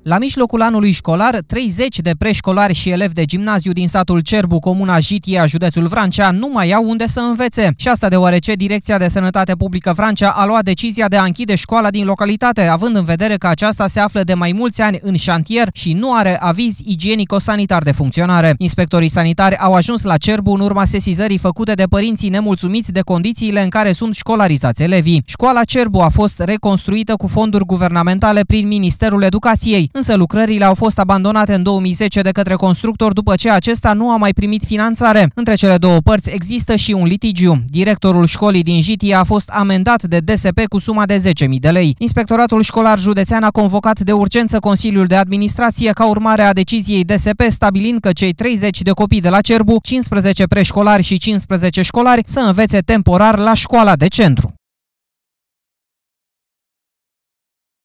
La mijlocul anului școlar, 30 de preșcolari și elevi de gimnaziu din satul Cerbu, comuna Jitia, județul Vrancea, nu mai au unde să învețe. Și asta deoarece Direcția de Sănătate Publică Vrancea a luat decizia de a închide școala din localitate, având în vedere că aceasta se află de mai mulți ani în șantier și nu are aviz igienico-sanitar de funcționare. Inspectorii sanitari au ajuns la Cerbu în urma sesizării făcute de părinții nemulțumiți de condițiile în care sunt școlarizați elevii. Școala Cerbu a fost reconstruită cu fonduri guvernamentale prin Ministerul Educației, însă lucrările au fost abandonate în 2010 de către constructor după ce acesta nu a mai primit finanțare. Între cele două părți există și un litigiu. Directorul școlii din Jitia a fost amendat de DSP cu suma de 10.000 de lei. Inspectoratul școlar județean a convocat de urgență Consiliul de Administrație ca urmare a deciziei DSP, stabilind că cei 30 de copii de la Cerbu, 15 preșcolari și 15 școlari, să învețe temporar la școala de centru.